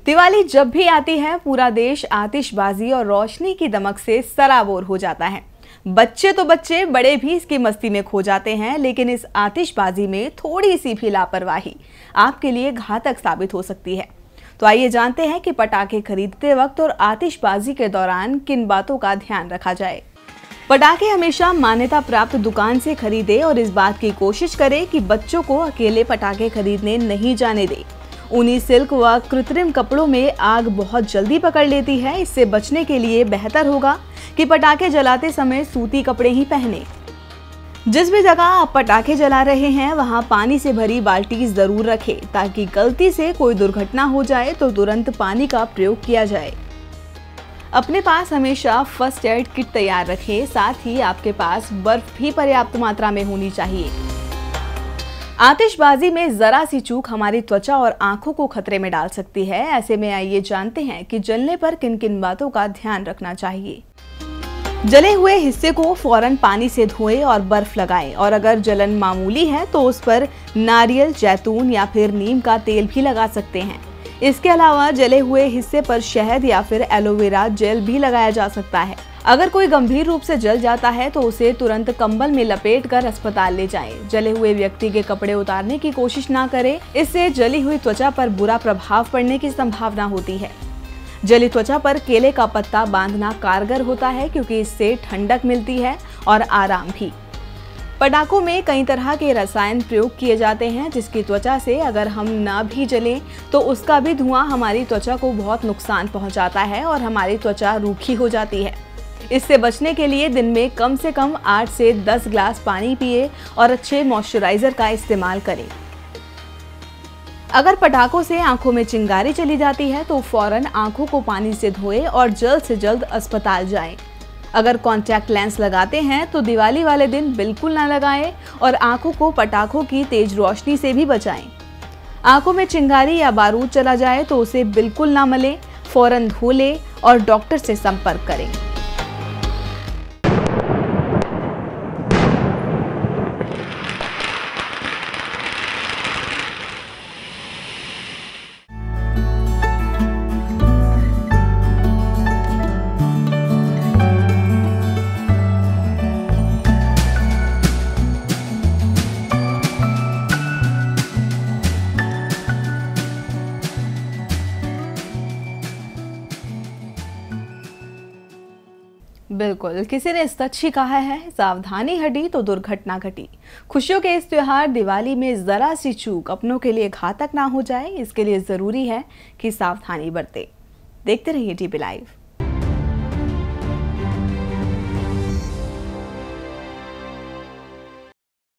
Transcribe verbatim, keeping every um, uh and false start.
दिवाली जब भी आती है पूरा देश आतिशबाजी और रोशनी की दमक से सराबोर हो जाता है। बच्चे तो बच्चे, बड़े भी इसकी मस्ती में खो जाते हैं, लेकिन इस आतिशबाजी में थोड़ी सी भी लापरवाही आपके लिए घातक साबित हो सकती है। तो आइए जानते हैं कि पटाखे खरीदते वक्त और आतिशबाजी के दौरान किन बातों का ध्यान रखा जाए। पटाखे हमेशा मान्यता प्राप्त दुकान से खरीदे और इस बात की कोशिश करें कि बच्चों को अकेले पटाखे खरीदने नहीं जाने दें। ऊनी, सिल्क व कृत्रिम कपड़ों में आग बहुत जल्दी पकड़ लेती है। इससे बचने के लिए बेहतर होगा कि पटाखे जलाते समय सूती कपड़े ही पहने। जिस भी जगह आप पटाखे जला रहे हैं वहां पानी से भरी बाल्टी जरूर रखें, ताकि गलती से कोई दुर्घटना हो जाए तो तुरंत पानी का प्रयोग किया जाए। अपने पास हमेशा फर्स्ट एड किट तैयार रखें। साथ ही आपके पास बर्फ भी पर्याप्त मात्रा में होनी चाहिए। आतिशबाजी में जरा सी चूक हमारी त्वचा और आंखों को खतरे में डाल सकती है। ऐसे में आइए जानते हैं कि जलने पर किन किन बातों का ध्यान रखना चाहिए। जले हुए हिस्से को फौरन पानी से धोएं और बर्फ लगाएं, और अगर जलन मामूली है तो उस पर नारियल, जैतून या फिर नीम का तेल भी लगा सकते हैं। इसके अलावा जले हुए हिस्से पर शहद या फिर एलोवेरा जेल भी लगाया जा सकता है। अगर कोई गंभीर रूप से जल जाता है तो उसे तुरंत कंबल में लपेटकर अस्पताल ले जाएं। जले हुए व्यक्ति के कपड़े उतारने की कोशिश ना करें, इससे जली हुई त्वचा पर बुरा प्रभाव पड़ने की संभावना होती है। जली त्वचा पर केले का पत्ता बांधना कारगर होता है, क्योंकि इससे ठंडक मिलती है और आराम भी। पटाखों में कई तरह के रसायन प्रयोग किए जाते हैं, जिसकी त्वचा से अगर हम ना भी जलें तो उसका भी धुआं हमारी त्वचा को बहुत नुकसान पहुंचाता है और हमारी त्वचा रूखी हो जाती है। इससे बचने के लिए दिन में कम से कम आठ से दस ग्लास पानी पिए और अच्छे मॉइस्चराइजर का इस्तेमाल करें। अगर पटाखों से आंखों में चिंगारी चली जाती है तो फौरन आंखों को पानी से धोएं और जल्द से जल्द अस्पताल जाएं। अगर कॉन्टैक्ट लेंस लगाते हैं तो दिवाली वाले दिन बिल्कुल ना लगाएं और आंखों को पटाखों की तेज रोशनी से भी बचाएं। आंखों में चिंगारी या बारूद चला जाए तो उसे बिल्कुल ना मलें, फौरन धो लें और डॉक्टर से संपर्क करें। बिल्कुल, किसी ने सच ही कहा है, सावधानी हटी तो दुर्घटना घटी। खुशियों के इस त्योहार दिवाली में जरा सी चूक अपनों के लिए घातक ना हो जाए, इसके लिए जरूरी है कि सावधानी बरतें। देखते रहिए टीवी लाइव।